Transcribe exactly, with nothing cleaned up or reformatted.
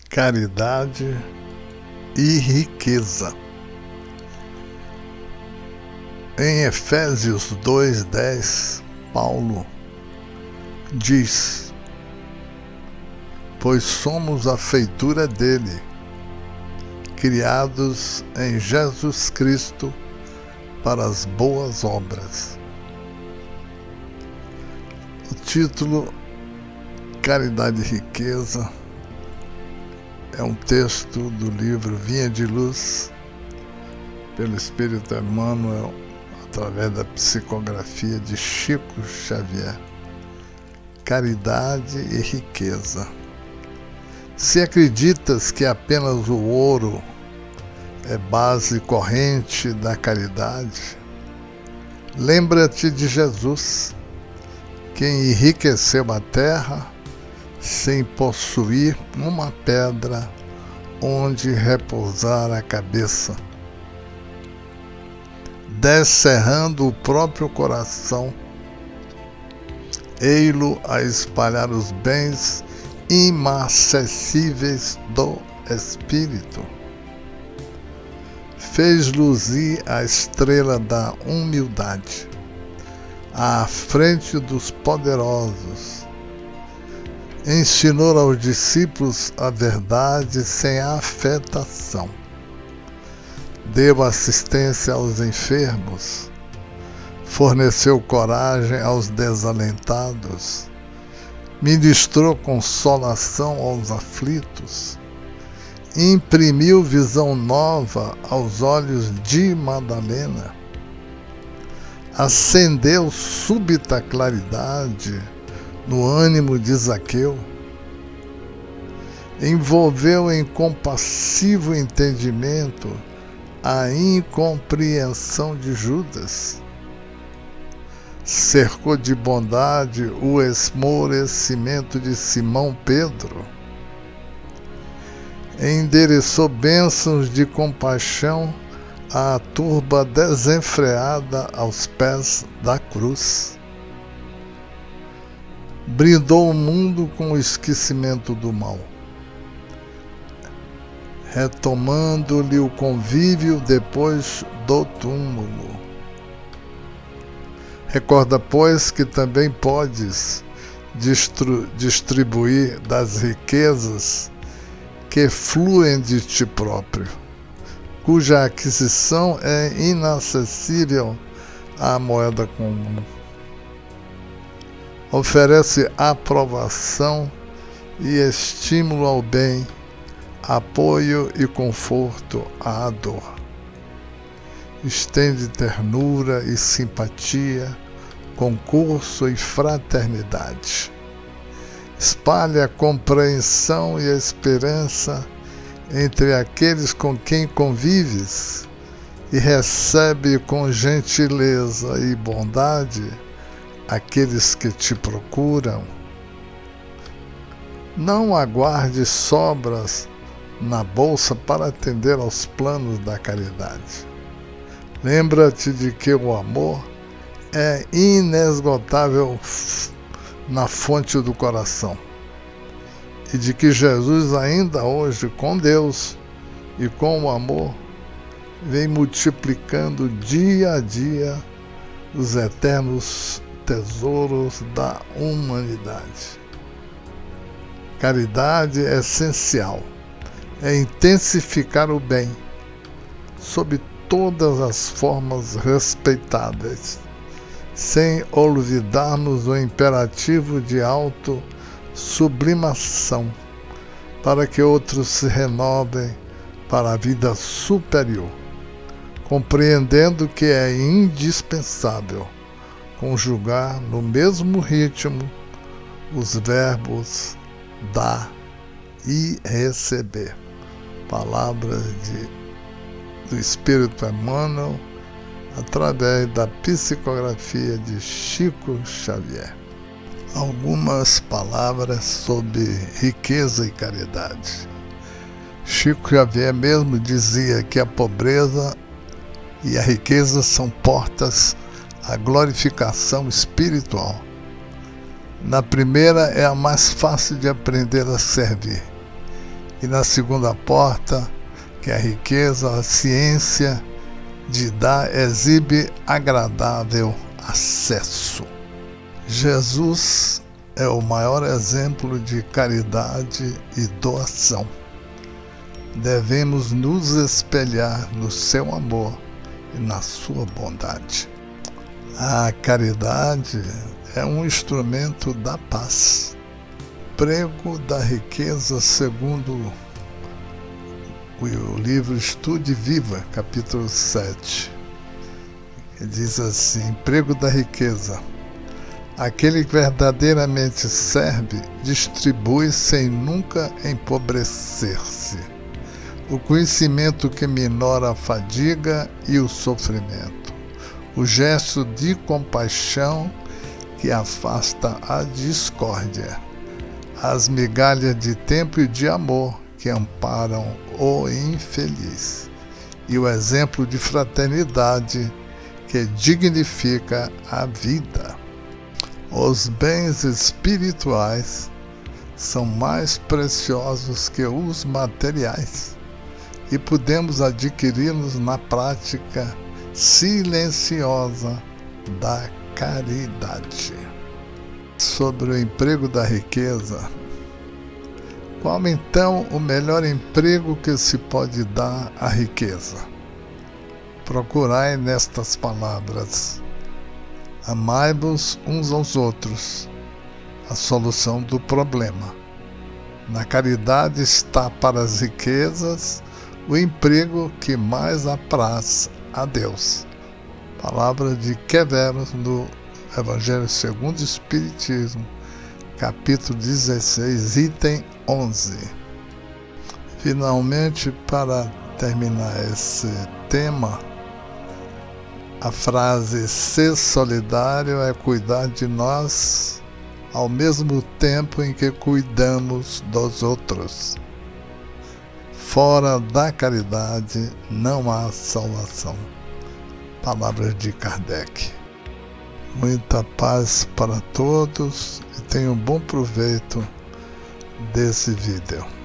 caridade e riqueza. Em Efésios dois, dez, Paulo diz: pois somos a feitura dele, criados em Jesus Cristo para as boas obras. O título Caridade e Riqueza é um texto do livro Vinha de Luz, pelo Espírito Emmanuel, através da psicografia de Chico Xavier. Caridade e riqueza. Se acreditas que apenas o ouro é base corrente da caridade, lembra-te de Jesus, quem enriqueceu a terra sem possuir uma pedra onde repousar a cabeça, descerrando o próprio coração, ei-lo a espalhar os bens inacessíveis do Espírito. Fez luzir a estrela da humildade à frente dos poderosos. Ensinou aos discípulos a verdade sem afetação. Deu assistência aos enfermos. Forneceu coragem aos desalentados. Ministrou consolação aos aflitos. Imprimiu visão nova aos olhos de Madalena. Acendeu súbita claridade no ânimo de Zaqueu. Envolveu em compassivo entendimento a incompreensão de Judas. Cercou de bondade o esmorecimento de Simão Pedro. Endereçou bênçãos de compaixão à turba desenfreada aos pés da cruz. Brindou o mundo com o esquecimento do mal, retomando-lhe o convívio depois do túmulo. Recorda, pois, que também podes distribuir das riquezas que fluem de ti próprio, cuja aquisição é inacessível à moeda comum. Oferece aprovação e estímulo ao bem, apoio e conforto à dor. Estende ternura e simpatia, concurso e fraternidade. Espalha compreensão e esperança entre aqueles com quem convives e recebe com gentileza e bondade aqueles que te procuram. Não aguarde sobras na bolsa para atender aos planos da caridade. Lembra-te de que o amor é inesgotável na fonte do coração e de que Jesus ainda hoje, com Deus e com o amor, vem multiplicando dia a dia os eternos tesouros da humanidade. Caridade é essencial, é intensificar o bem, sob todas as formas respeitáveis, sem olvidarmos o imperativo de autossublimação, para que outros se renovem para a vida superior, compreendendo que é indispensável conjugar no mesmo ritmo os verbos dar e receber. Palavras de do Espírito Emmanuel, através da psicografia de Chico Xavier. Algumas palavras sobre riqueza e caridade. Chico Xavier mesmo dizia que a pobreza e a riqueza são portas à glorificação espiritual. Na primeira é a mais fácil de aprender a servir, E na segunda porta, que é a riqueza, a ciência de dar exibe agradável acesso. Jesus é o maior exemplo de caridade e doação. Devemos nos espelhar no seu amor e na sua bondade. A caridade é um instrumento da paz. Prego da riqueza, segundo o livro Estude Viva, capítulo sete. Ele diz assim: prego da riqueza. Aquele que verdadeiramente serve, distribui sem nunca empobrecer-se. O conhecimento que minora a fadiga e o sofrimento. O gesto de compaixão que afasta a discórdia. As migalhas de tempo e de amor que amparam o infeliz. E o exemplo de fraternidade que dignifica a vida. Os bens espirituais são mais preciosos que os materiais e podemos adquiri-los na prática silenciosa da caridade. Sobre o emprego da riqueza, qual então o melhor emprego que se pode dar à riqueza? Procurai nestas palavras: amai-vos uns aos outros, a solução do problema. Na caridade está para as riquezas o emprego que mais apraz a Deus. Palavra de Queveros no Evangelho segundo o Espiritismo, capítulo dezesseis, item onze. Finalmente, para terminar esse tema, a frase ser solidário é cuidar de nós ao mesmo tempo em que cuidamos dos outros. Fora da caridade não há salvação. Palavras de Kardec. Muita paz para todos e tenham bom proveito desse vídeo.